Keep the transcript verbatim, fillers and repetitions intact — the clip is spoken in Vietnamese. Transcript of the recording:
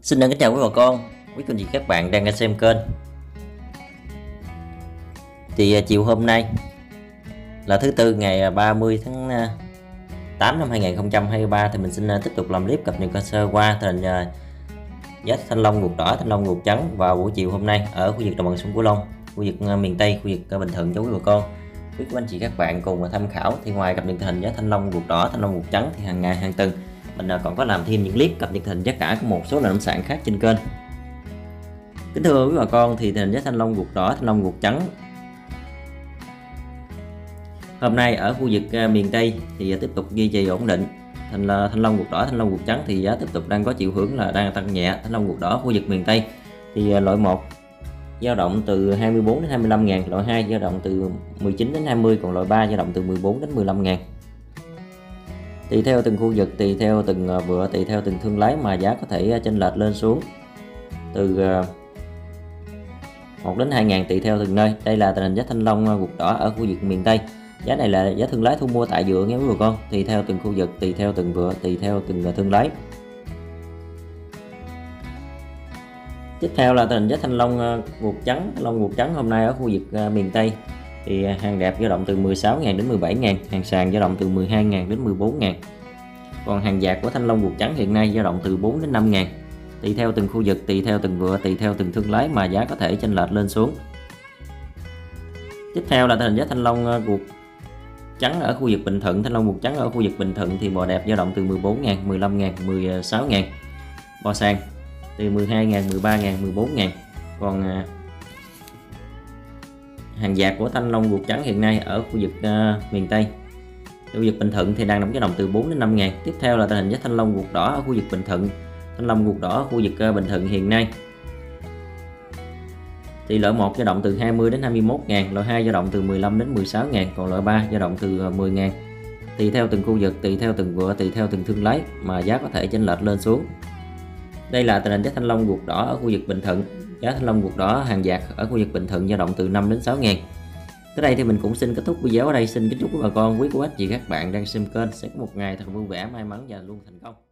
Xin kính chào quý bà con, quý cô chị các bạn đang xem kênh. Thì chiều hôm nay là thứ tư ngày ba mươi tháng tám năm hai nghìn không trăm hai mươi ba thì mình xin tiếp tục làm clip cập nhật sơ qua tình hình giá thanh long ruột đỏ, thanh long ruột trắng vào buổi chiều hôm nay ở khu vực đồng bằng sông Cửu Long, khu vực miền Tây, khu vực Bình Thuận cho quý bà con, quý cô anh chị các bạn cùng tham khảo. Thì ngoài cập nhật tình hình giá thanh long ruột đỏ, thanh long ruột trắng thì hàng ngày hàng tuần mình còn có làm thêm những clip cập nhật tình hình giá cả của một số nông sản khác trên kênh. Kính thưa quý bà con, thì tình hình giá thanh long ruột đỏ, thanh long ruột trắng hôm nay ở khu vực miền Tây thì tiếp tục duy trì ổn định. Thanh thanh long ruột đỏ, thanh long ruột trắng thì giá tiếp tục đang có chiều hướng là đang tăng nhẹ. Thanh long ruột đỏ khu vực miền Tây thì loại một dao động từ hai mươi bốn đến hai mươi lăm ngàn, loại hai dao động từ mười chín đến hai mươi, còn loại ba dao động từ mười bốn đến mười lăm ngàn. Tùy theo từng khu vực, tùy theo từng vựa, tùy theo từng thương lái mà giá có thể chênh lệch lên xuống từ một đến hai ngàn tùy theo từng nơi. Đây là tình hình giá thanh long ruột đỏ ở khu vực miền Tây. Giá này là giá thương lái thu mua tại vựa nha quý bà con, tùy theo từng khu vực, tùy theo từng vựa, tùy theo từng thương lái. Tiếp theo là tình hình giá thanh long ruột trắng. Thanh long ruột trắng hôm nay ở khu vực miền Tây thì hàng đẹp dao động từ mười sáu ngàn đến mười bảy ngàn, hàng sàn dao động từ mười hai ngàn đến mười bốn ngàn. Còn hàng dạt của thanh long ruột trắng hiện nay dao động từ bốn đến năm ngàn. Tùy theo từng khu vực, tùy theo từng vựa, tùy theo từng thương lái mà giá có thể chênh lệch lên xuống. Tiếp theo là tình hình giá thanh long ruột trắng ở khu vực Bình Thuận. Thanh long ruột trắng ở khu vực Bình Thuận thì bò đẹp dao động từ mười bốn ngàn, mười lăm ngàn, mười sáu ngàn. Bò sàn từ mười hai ngàn, mười ba ngàn, mười bốn ngàn. Còn hàng dạt của thanh long ruột trắng hiện nay ở khu vực uh, miền Tây, khu vực Bình Thuận thì đang nằm dao động từ bốn đến năm ngàn. Tiếp theo là tình hình giá thanh long ruột đỏ ở khu vực Bình Thuận. Thanh long ruột đỏ ở khu vực uh, Bình Thuận hiện nay thì loại một dao động từ hai mươi đến hai mươi mốt ngàn, loại hai dao động từ mười lăm đến mười sáu ngàn, còn loại ba dao động từ mười ngàn. Tùy theo từng khu vực, tùy theo từng vựa, tùy theo từng thương lái mà giá có thể chênh lệch lên xuống. Đây là tình hình giá thanh long ruột đỏ ở khu vực Bình Thuận. Giá thanh long ruột đỏ hàng dạt ở khu vực Bình Thuận dao động từ năm đến sáu ngàn. Tới đây thì mình cũng xin kết thúc video ở đây. Xin kính chúc quý bà con, quý cô bác chị các bạn đang xem kênh sẽ có một ngày thật vui vẻ, may mắn và luôn thành công.